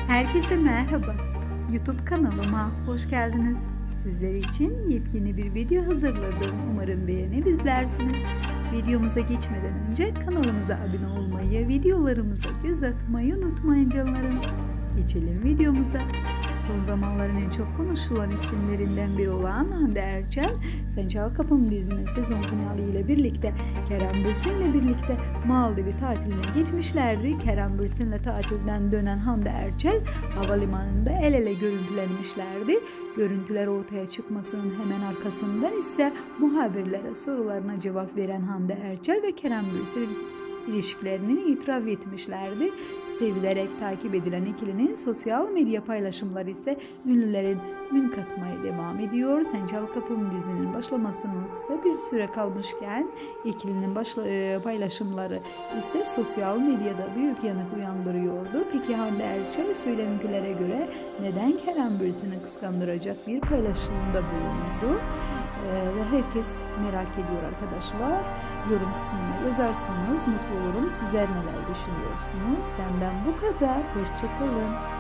Herkese merhaba. YouTube kanalıma hoş geldiniz. Sizler için yepyeni bir video hazırladım. Umarım beğenir izlersiniz. Videomuza geçmeden önce kanalımıza abone olmayı, videolarımıza göz atmayı unutmayın canlarım. Geçelim videomuza. Son zamanların en çok konuşulan isimlerinden biri olan Hande Erçel, Sen Çal Kapımı dizinin sezon finali ile birlikte Kerem Bürsin'le birlikte Maldiv tatiline gitmişlerdi. Kerem Bürsin'le tatilden dönen Hande Erçel havalimanında el ele görüntülenmişlerdi. Görüntüler ortaya çıkmasının hemen arkasından ise muhabirlere sorularına cevap veren Hande Erçel ve Kerem Bürsin ilişkilerini itiraf etmişlerdi. Sevilerek takip edilen ikilinin sosyal medya paylaşımları ise ünlülerin ün katmaya devam ediyor. Sen Çal Kapımı dizinin başlamasının kısa bir süre kalmışken ikilinin paylaşımları ise sosyal medyada büyük yanıt uyandırıyordu. Peki Hande Erçel söylentilere göre neden Kerem Bürsin'i kıskandıracak bir paylaşımda bulundu? Ve herkes merak ediyor arkadaşlar. Yorum kısmına yazarsanız mutlu olurum. Sizler neler düşünüyorsunuz? Benden bu kadar. Hoşça kalın.